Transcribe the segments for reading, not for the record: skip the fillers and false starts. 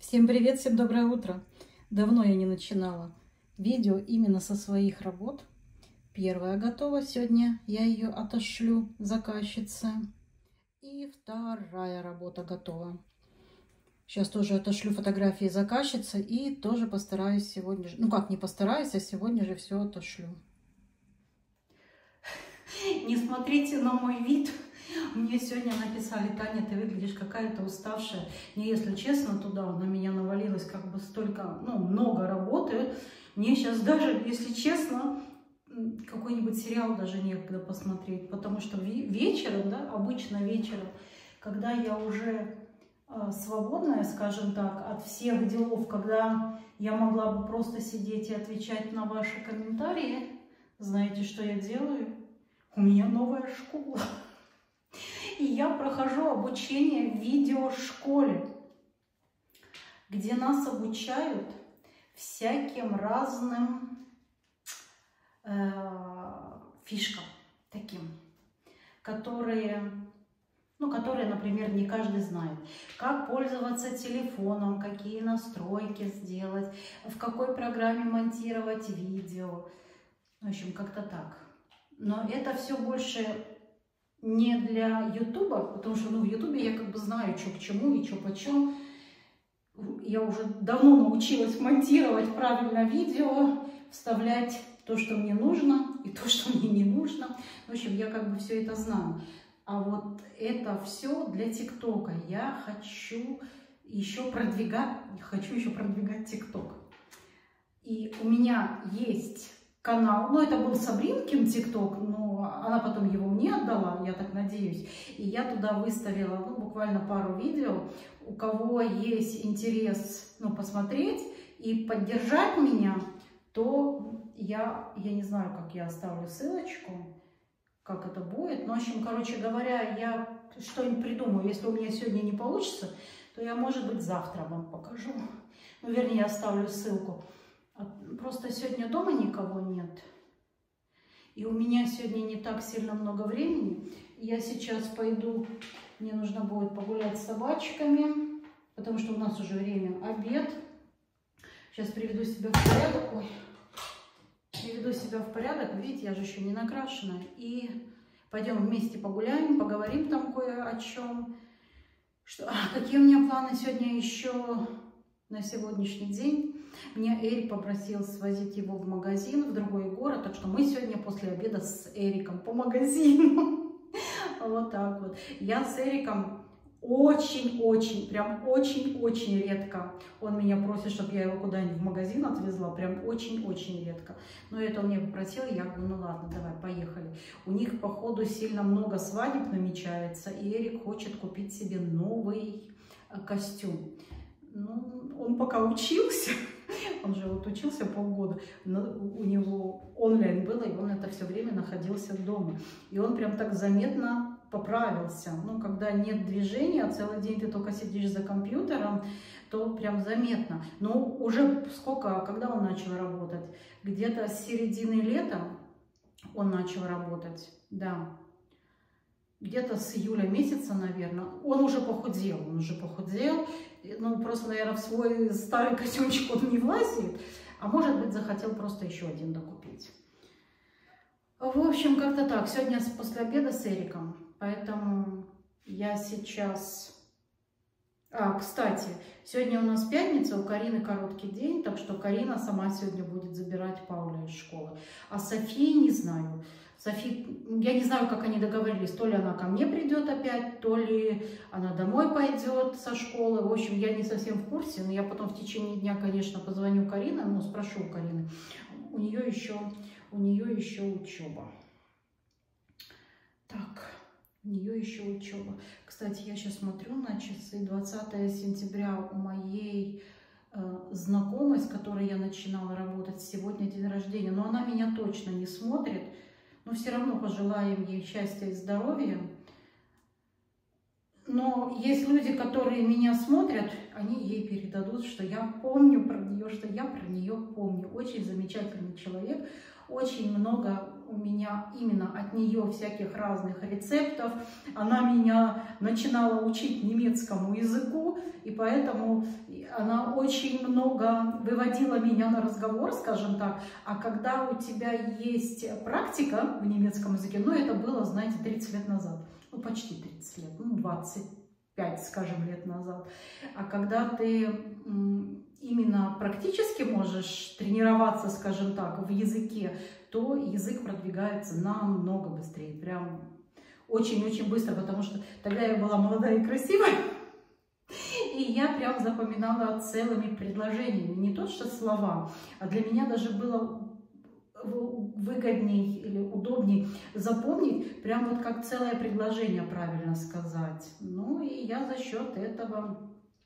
Всем привет, всем доброе утро! Давно я не начинала видео именно со своих работ. Первая готова, сегодня я ее отошлю заказчице. И вторая работа готова. Сейчас тоже отошлю фотографии заказчицы и тоже постараюсь сегодня же, ну как не постараюсь, а сегодня же все отошлю. Не смотрите на мой вид. Мне сегодня написали: Таня, ты выглядишь какая-то уставшая. Не, если честно, туда на меня навалилось как бы столько, много работы. Мне сейчас даже, если честно, какой-нибудь сериал даже некогда посмотреть. Потому что вечером, да, обычно вечером, когда я уже свободная, скажем так, от всех делов, когда я могла бы просто сидеть и отвечать на ваши комментарии, знаете, что я делаю? У меня новая школа. И я прохожу обучение в видеошколе, где нас обучают всяким разным фишкам таким, которые, например, не каждый знает. Как пользоваться телефоном, какие настройки сделать, в какой программе монтировать видео. В общем, как-то так. Но это все больше не для Ютуба, потому что в Ютубе я как бы знаю, что к чему и что почем. Я уже давно научилась монтировать правильно видео, вставлять то, что мне нужно, и то, что мне не нужно. В общем, я как бы все это знаю. А вот это все для ТикТока. Я хочу еще продвигать ТикТок. И у меня есть канал, это был Сабринкин ТикТок, но она потом его мне отдала, я так надеюсь. И я туда выставила буквально пару видео. У кого есть интерес посмотреть и поддержать меня, то я не знаю, как я оставлю ссылочку, как это будет. Но, в общем, короче говоря, я что-нибудь придумаю. Если у меня сегодня не получится, то я, может быть, завтра вам покажу. Вернее, оставлю ссылку. Просто сегодня дома никого нет. И у меня сегодня не так сильно много времени. Я сейчас пойду, мне нужно будет погулять с собачками, потому что у нас уже время обед. Сейчас приведу себя в порядок. Приведу себя в порядок. Видите, я же еще не накрашенная. И пойдем вместе погуляем, поговорим там кое о чем. Какие у меня планы сегодня еще на сегодняшний день? Меня Эрик попросил свозить его в магазин, в другой город, так что мы сегодня после обеда с Эриком по магазину. Вот так вот. Я с Эриком прям очень редко. Он меня просит, чтобы я его куда-нибудь в магазин отвезла, прям очень редко. Но это он мне попросил, я говорю, ну ладно, давай, поехали. У них, походу, сильно много свадеб намечается, и Эрик хочет купить себе новый костюм. Он пока учился, он же учился полгода, но у него онлайн было, и он это все время находился дома. И он прям так заметно поправился. Когда нет движения, а целый день ты только сидишь за компьютером, то прям заметно. Но уже когда он начал работать? Где-то с середины лета он начал работать, да. Где-то с июля месяца, наверное, он уже похудел. Просто, наверное, в свой старый костюмчик он не влазит, а может быть, захотел просто еще один докупить. В общем, как-то так. Сегодня после обеда с Эриком, поэтому я сейчас... Кстати, сегодня у нас пятница, у Карины короткий день, так что Карина сама сегодня будет забирать Пауля из школы. А Софии не знаю. Я не знаю, как они договорились, то ли она ко мне придет опять, то ли она домой пойдет со школы. В общем, я не совсем в курсе, но я потом в течение дня, конечно, позвоню Карине, спрошу у Карины. У нее еще учеба. Так, у нее еще учеба. Кстати, я сейчас смотрю на часы, 20 сентября у моей знакомой, с которой я начинала работать, сегодня день рождения, но она меня точно не смотрит. Но все равно пожелаем ей счастья и здоровья. Но есть люди, которые меня смотрят, они ей передадут, что я помню про нее, что я про нее помню. Очень замечательный человек, очень много у меня именно от нее всяких разных рецептов. Она меня начинала учить немецкому языку, и поэтому она очень много выводила меня на разговор, скажем так. А когда у тебя есть практика в немецком языке, ну это было, знаете, 30 лет назад, ну почти 30 лет, ну 25, скажем, лет назад. А когда ты именно практически можешь тренироваться, скажем так, в языке, то язык продвигается намного быстрее, прям очень-очень быстро, потому что тогда я была молодая и красивая, и я прям запоминала целыми предложениями, не то что слова, а для меня даже было выгодней или удобней запомнить, прям вот как целое предложение правильно сказать. Ну и я за счет этого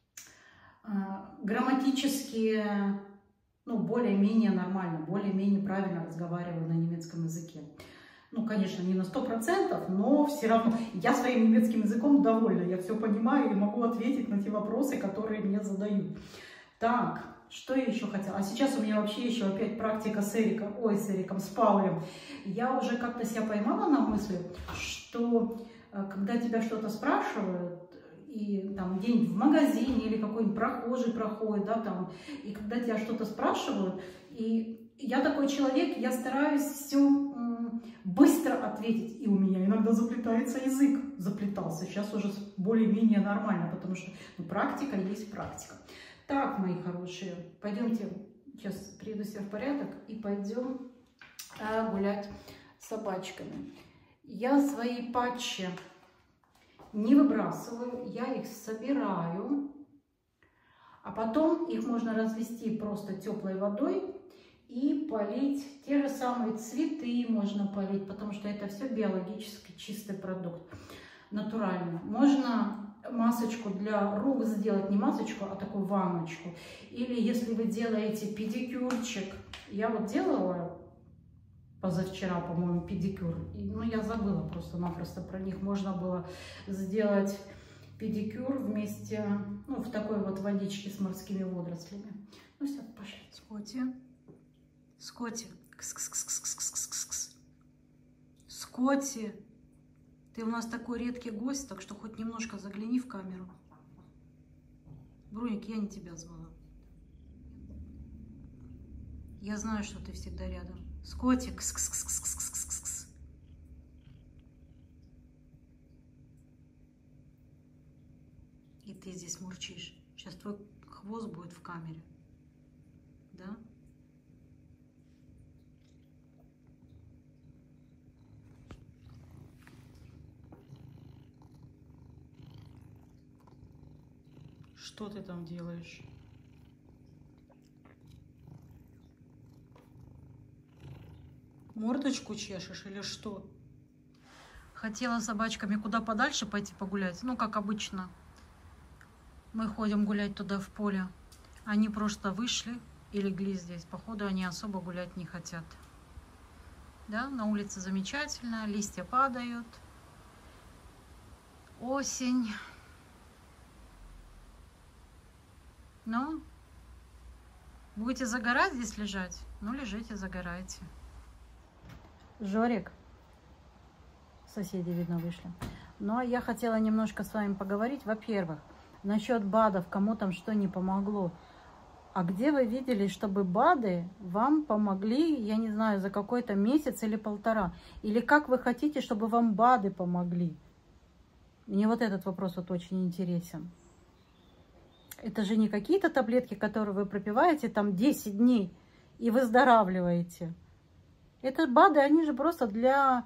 грамматически, ну, более-менее нормально, более-менее правильно разговариваю на немецком языке. Ну, конечно, не на 100%, но все равно я своим немецким языком довольна. Я все понимаю и могу ответить на те вопросы, которые мне задают. Так, что я еще хотела? А сейчас у меня вообще еще опять практика с Эриком, с Паулем. Я уже как-то себя поймала на мысли, что когда тебя что-то спрашивают, и там где-нибудь в магазине или какой-нибудь прохожий проходит, да, там, и когда тебя что-то спрашивают, и я такой человек, я стараюсь все быстро ответить, и у меня иногда заплетается язык, заплетался, сейчас уже более-менее нормально, потому что ну, практика есть практика. Так, мои хорошие, пойдемте, сейчас приведу себя в порядок и пойдем гулять с собачками. Я свои патчи не выбрасываю, я их собираю, а потом их можно развести просто теплой водой и полить. Те же самые цветы можно полить, потому что это все биологически чистый продукт, натуральный. Можно масочку для рук сделать, не масочку, а такую ванночку. Или если вы делаете педикюрчик, я вот делала позавчера, по-моему, педикюр. Ну, я забыла просто-напросто про них. Можно было сделать педикюр вместе, ну, в такой вот водичке с морскими водорослями. Ну, все, пошли. Скотти. Скотти. Кс-кс-кс-кс-кс-кс-кс. Скотти. Ты у нас такой редкий гость, так что хоть немножко загляни в камеру. Бруник, я не тебя звала. Я знаю, что ты всегда рядом. Скотик, кс-кс-кс-кс-кс-кс-кс. И ты здесь мурчишь. Сейчас твой хвост будет в камере. Да? Что ты там делаешь? Мордочку чешешь или что? Хотела с собачками куда подальше пойти погулять. Ну, как обычно. Мы ходим гулять туда в поле. Они просто вышли и легли здесь. Походу, они особо гулять не хотят. Да, на улице замечательно. Листья падают. Осень. Ну, будете загорать здесь лежать? Ну, лежите, загорайте. Жорик. Соседи, видно, вышли. Ну, а я хотела немножко с вами поговорить. Во-первых, насчет БАДов, кому там что не помогло. А где вы видели, чтобы БАДы вам помогли, я не знаю, за какой-то месяц или полтора? Или как вы хотите, чтобы вам БАДы помогли? Мне вот этот вопрос вот очень интересен. Это же не какие-то таблетки, которые вы пропиваете там 10 дней и выздоравливаете. Это БАДы, они же просто для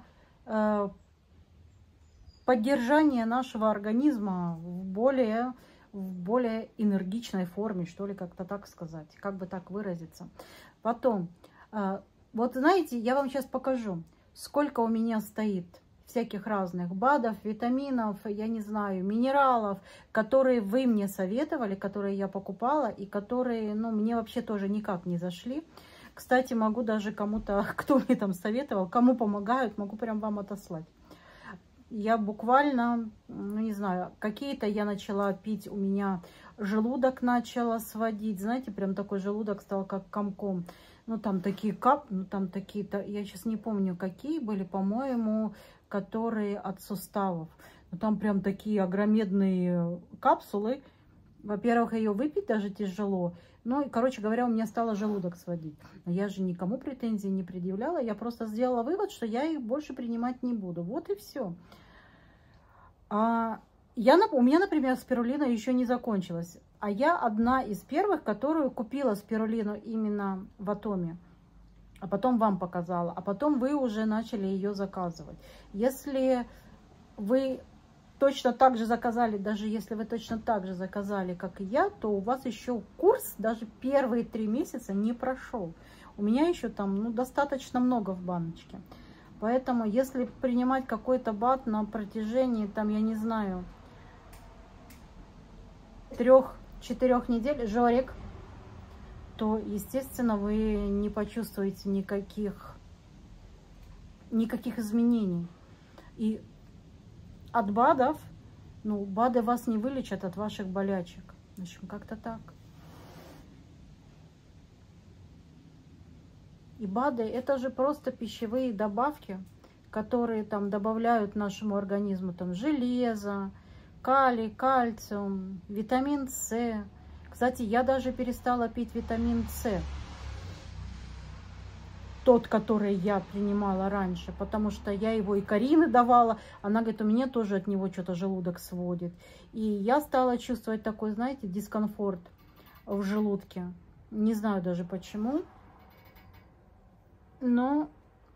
поддержания нашего организма в более энергичной форме, что ли, как-то так сказать, как бы так выразиться. Потом, вот знаете, я вам сейчас покажу, сколько у меня стоит всяких разных БАДов, витаминов, я не знаю, минералов, которые вы мне советовали, которые я покупала и которые, ну, мне вообще тоже никак не зашли. Кстати, могу даже кому-то, кто мне там советовал, кому помогают, могу прям вам отослать. Я буквально, ну не знаю, какие-то я начала пить, у меня желудок начала сводить, знаете, прям такой желудок стал как комком. Ну, там такие ну, там такие-то, я сейчас не помню, какие были, по-моему, которые от суставов. Но там прям такие огромедные капсулы. Во-первых, ее выпить даже тяжело. Ну, и, короче говоря, у меня стало желудок сводить. Но я же никому претензий не предъявляла. Я просто сделала вывод, что я их больше принимать не буду. Вот и все. У меня, например, спирулина еще не закончилась. А я одна из первых, которую купила спирулину именно в Атоме. А потом вам показала. А потом вы уже начали ее заказывать. Если вы точно так же заказали, даже если вы точно так же заказали, как и я, то у вас еще курс даже первые 3 месяца не прошел. У меня еще там, ну, достаточно много в баночке. Поэтому, если принимать какой-то БАД на протяжении, там, я не знаю, 3-4 недель, Жорик, то, естественно, вы не почувствуете никаких изменений. И от БАДов, ну, БАДы вас не вылечат от ваших болячек. В общем, как-то так. И БАДы — это же просто пищевые добавки, которые там добавляют нашему организму там железо, калий, кальциум, витамин С. Кстати, я даже перестала пить витамин С. Тот, который я принимала раньше, потому что я его и Карине давала. Она говорит, у меня тоже от него что-то желудок сводит. И я стала чувствовать такой, знаете, дискомфорт в желудке. Не знаю даже почему. Но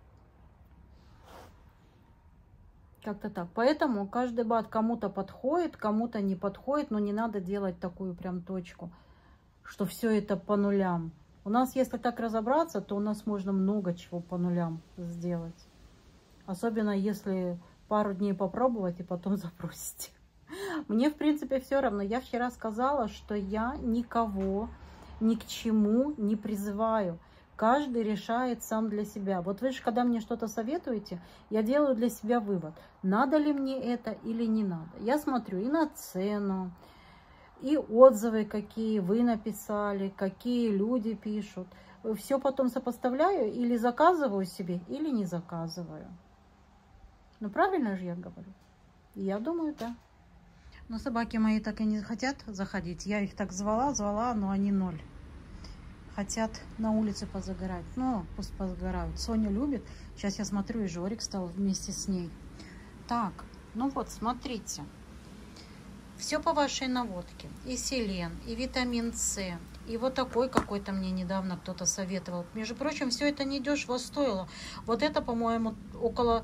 как-то так. Поэтому каждый БАД кому-то подходит, кому-то не подходит. Но не надо делать такую прям точку, что все это по нулям. У нас, если так разобраться, то у нас можно много чего по нулям сделать. Особенно если пару дней попробовать и потом забросить. Мне, в принципе, все равно. Я вчера сказала, что я никого ни к чему не призываю. Каждый решает сам для себя. Вот вы же, когда мне что-то советуете, я делаю для себя вывод. Надо ли мне это или не надо. Я смотрю и на цену, и отзывы, какие вы написали, какие люди пишут. Все потом сопоставляю, или заказываю себе, или не заказываю. Ну, правильно же я говорю? Я думаю, да. Но собаки мои так и не хотят заходить. Я их так звала, но они ноль. Хотят на улице позагорать. Ну, пусть позагорают. Соня любит. Сейчас я смотрю, и Жорик стал вместе с ней. Так, ну вот, смотрите. Все по вашей наводке. И селен, и витамин С, и вот такой какой-то мне недавно кто-то советовал. Между прочим, все это недешево стоило. Вот это, по-моему, около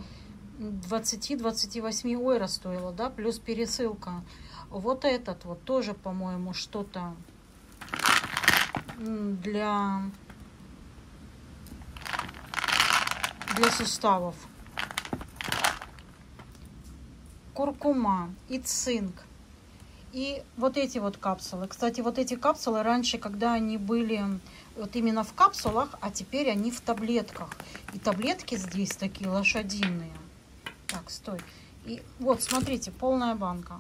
20-28 евро стоило, да, плюс пересылка. Вот этот вот тоже, по-моему, что-то для суставов. Куркума и цинк. И вот эти вот капсулы. Кстати, вот эти капсулы раньше, когда они были вот именно в капсулах, а теперь они в таблетках. И таблетки здесь такие лошадиные. Так, стой. И вот, смотрите, полная банка.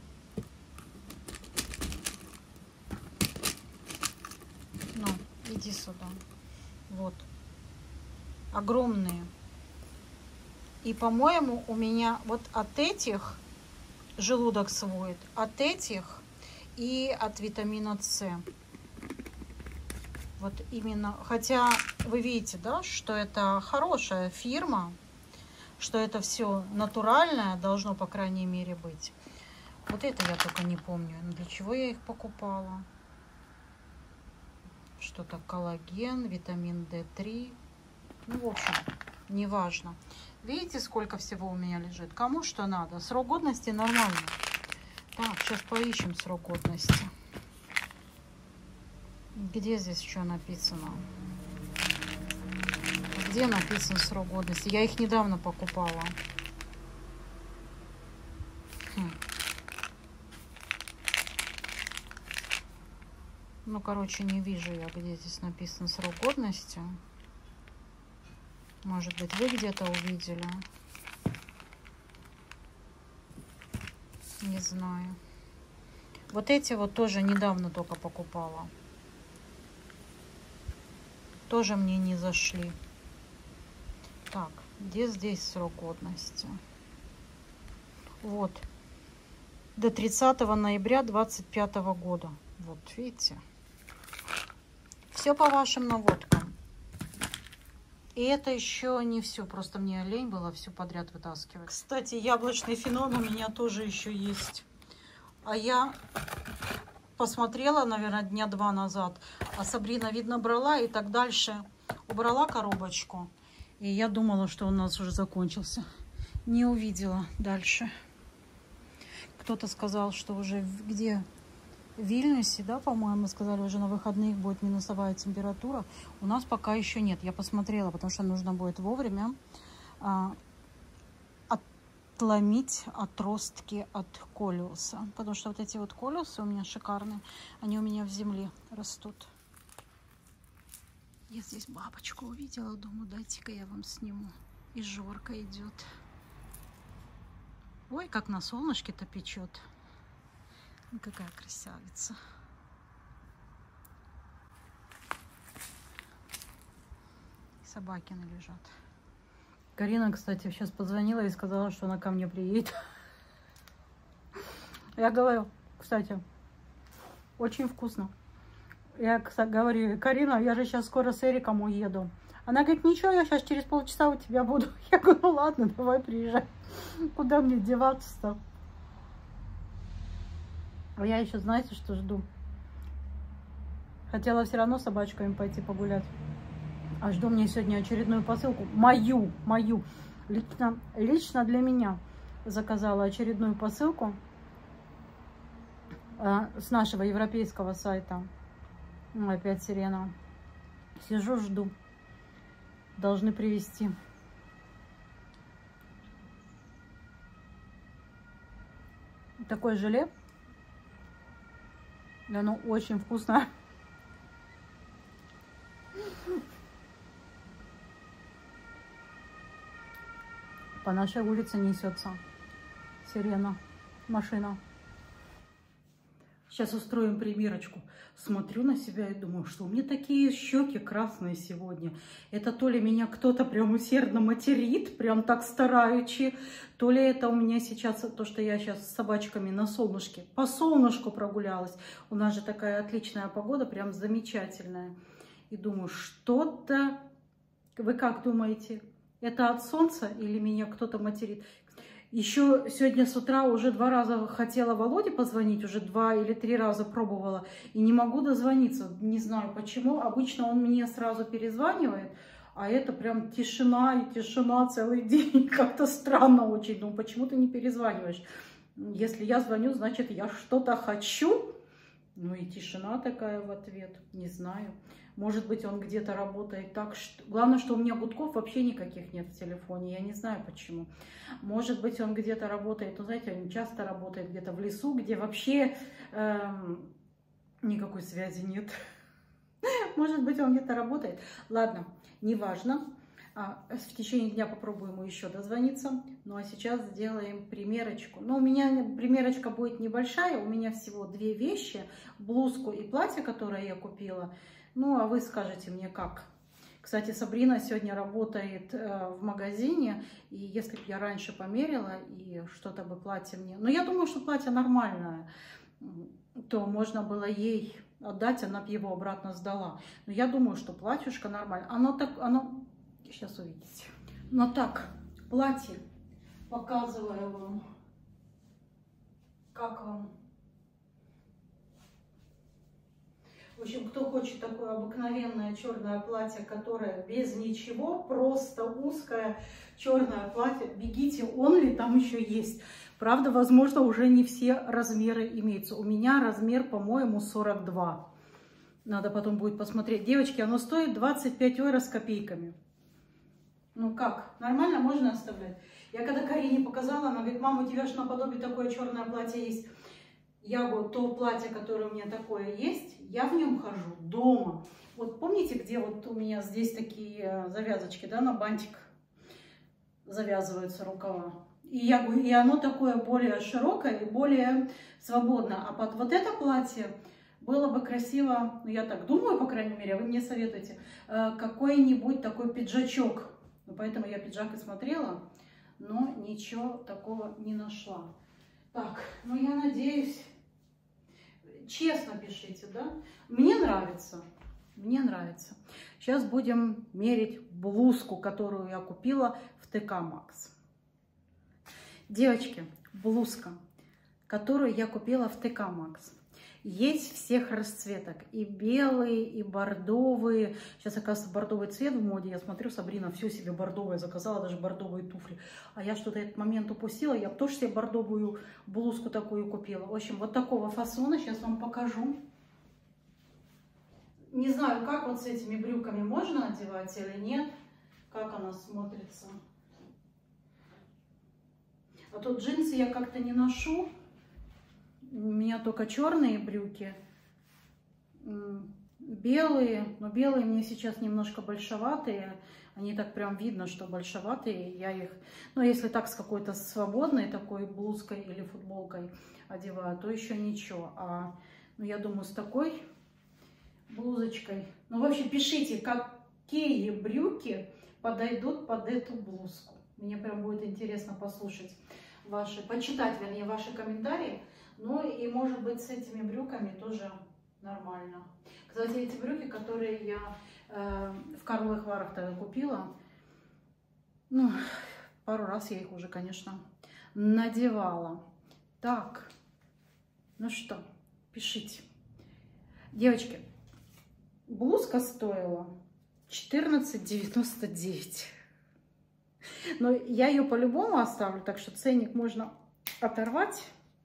Ну, иди сюда. Вот. Огромные. И, по-моему, у меня вот от этих желудок сводит, от этих и от витамина С. Вот именно. Хотя вы видите, да, что это хорошая фирма, что это все натуральное должно, по крайней мере, быть. Вот это я только не помню, для чего я их покупала. Что-то коллаген, витамин D3. Ну, в общем, неважно. Видите, сколько всего у меня лежит? Кому что надо. Срок годности нормально. Так, сейчас поищем срок годности. Где здесь что написано? Где написан срок годности? Я их недавно покупала. Ну, короче, не вижу я, где здесь написан срок годности. Может быть, вы где-то увидели. Не знаю. Вот эти вот тоже недавно только покупала. тоже мне не зашли. Так, где здесь срок годности? Вот. До 30 ноября 2025 года. Вот, видите? Все по вашим наводкам. И это еще не все. Просто мне лень было все подряд вытаскивать. Кстати, яблочный фенол у меня тоже еще есть. А я посмотрела, наверное, дня 2 назад. А Сабрина, видно, брала и так дальше. Убрала коробочку. И я думала, что у нас уже закончился. Не увидела дальше. Кто-то сказал, что уже где... В Вильнюсе, да, по-моему, сказали, уже на выходных будет минусовая температура. У нас пока еще нет. Я посмотрела, потому что нужно будет вовремя отломить отростки от колеса. Потому что вот эти вот колеса у меня шикарные. Они у меня в земле растут. Я здесь бабочку увидела. Думаю, дайте-ка я вам сниму. И Жорка идет. Ой, как на солнышке-то печет. Какая красавица. Собакины лежат. Карина, кстати, сейчас позвонила и сказала, что она ко мне приедет. Я говорю, кстати, очень вкусно. Я, кстати, говорю, Карина, я же сейчас скоро с Эриком уеду. Она говорит, ничего, я сейчас через полчаса у тебя буду. Я говорю, ну ладно, давай приезжай. Куда мне деваться-то? А я еще, знаете, что жду? Хотела все равно с собачками пойти погулять. А жду мне сегодня очередную посылку. Мою. Лично для меня заказала очередную посылку с нашего европейского сайта. Опять сирена. Сижу, жду. Должны привезти. Такое желе. И оно очень вкусное. По нашей улице несется сирена, машина. Сейчас устроим примерочку. Смотрю на себя и думаю, что у меня такие щеки красные сегодня. Это то ли меня кто-то прям усердно материт, прям так стараючи, то ли это у меня сейчас то, что я сейчас с собачками на солнышке, по солнышку прогулялась. У нас же такая отличная погода, прям замечательная. И думаю, что-то... Вы как думаете, это от солнца или меня кто-то материт? Еще сегодня с утра уже 2 раза хотела Володе позвонить, уже 2 или 3 раза пробовала, и не могу дозвониться. Не знаю почему. Обычно он мне сразу перезванивает, а это прям тишина и тишина целый день. Как-то странно очень. Ну, почему ты не перезваниваешь? Если я звоню, значит, я что-то хочу. Ну и тишина такая в ответ. Не знаю. Может быть, он где-то работает так, что... Главное, что у меня гудков вообще никаких нет в телефоне. Я не знаю, почему. Может быть, он где-то работает. Ну, знаете, он часто работает где-то в лесу, где вообще никакой связи нет. Может быть, он где-то работает. Ладно, неважно. В течение дня попробую ему еще дозвониться. Ну, а сейчас сделаем примерочку. Но у меня примерочка будет небольшая. У меня всего 2 вещи. Блузку и платье, которое я купила. Ну, а вы скажете мне, как. Кстати, Сабрина сегодня работает в магазине. И если бы я раньше померила, и что-то бы платье мне... Ну, я думаю, что платье нормальное. То можно было ей отдать, она бы его обратно сдала. Но я думаю, что платьюшко нормально. Оно... Сейчас увидите. Но так, платье. Показываю вам. Как вам? В общем, кто хочет такое обыкновенное черное платье, которое без ничего, просто узкое черное платье, бегите, Only там еще есть. Правда, возможно, уже не все размеры имеются. У меня размер, по-моему, 42. Надо потом будет посмотреть. Девочки, оно стоит 25 евро с копейками. Ну как, нормально, можно оставлять? Я когда Карине показала, она говорит, мама, у тебя же наподобие такое черное платье есть. Я говорю, то платье, которое у меня такое есть, я в нем хожу дома. Вот помните, где вот у меня здесь такие завязочки, да, на бантик завязываются рукава? И я говорю, и оно такое более широкое и более свободное. А под вот это платье было бы красиво, ну я так думаю, по крайней мере, вы мне советуете, какой-нибудь такой пиджачок. Ну, поэтому я пиджак и смотрела, но ничего такого не нашла. Так, ну я надеюсь, честно пишите, да? Мне нравится, мне нравится. Сейчас будем мерить блузку, которую я купила в ТК Макс. Девочки, блузка, которую я купила в ТК Макс. Есть всех расцветок, и белые, и бордовые. Сейчас, оказывается, бордовый цвет в моде. Я смотрю, Сабрина все себе бордовое заказала, даже бордовые туфли. А я что-то этот момент упустила. Я бы тоже себе бордовую блузку такую купила. В общем, вот такого фасона. Сейчас вам покажу. Не знаю, как вот с этими брюками можно одевать или нет. Как она смотрится. А тут джинсы я как-то не ношу. У меня только черные брюки, белые, но белые мне сейчас немножко большеватые, они так прям видно, что большеватые, я их, ну если так с какой-то свободной такой блузкой или футболкой одеваю, то еще ничего, ну я думаю с такой блузочкой, ну в общем пишите, какие брюки подойдут под эту блузку, мне прям будет интересно послушать почитать, вернее, ваши комментарии. Ну и может быть с этими брюками тоже нормально. Кстати, эти брюки, которые я в Карловых Варах тогда купила, ну, пару раз я их уже, конечно, надевала. Так, ну что, пишите. Девочки, блузка стоила 14,99. Но я ее по-любому оставлю, так что ценник можно оторвать.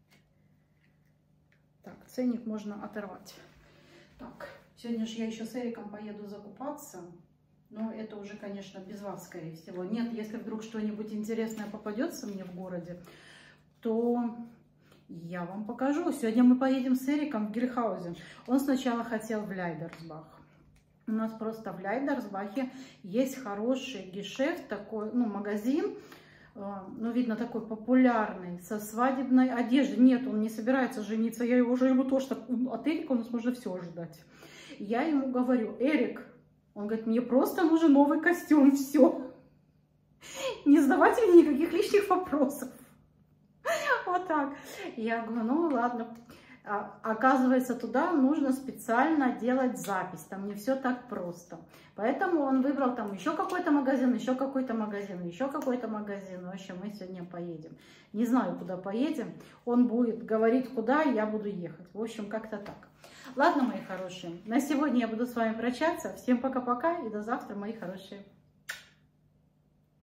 Так, ценник можно оторвать. Так, сегодня же я еще с Эриком поеду закупаться. Но это уже, конечно, без вас, скорее всего. Нет, если вдруг что-нибудь интересное попадется мне в городе, то я вам покажу. Сегодня мы поедем с Эриком в Гельхаузен. Он сначала хотел в Ляйдерсбах. У нас просто в Ляйдерсбахе есть хороший гешефт, такой, ну, магазин, ну, видно, такой популярный, со свадебной одеждой. Нет, он не собирается жениться, я уже ему тоже так, от Эрика у нас можно все ожидать. Я ему говорю: Эрик, он говорит, мне просто нужен новый костюм, все. Не задавайте мне никаких лишних вопросов. Вот так. Я говорю, ну ладно. Оказывается, туда нужно специально делать запись, там не все так просто. Поэтому он выбрал там еще какой-то магазин, еще какой-то магазин, еще какой-то магазин. В общем, мы сегодня поедем. Не знаю, куда поедем. Он будет говорить, куда, и я буду ехать. В общем, как-то так. Ладно, мои хорошие, на сегодня я буду с вами прощаться. Всем пока-пока и до завтра, мои хорошие.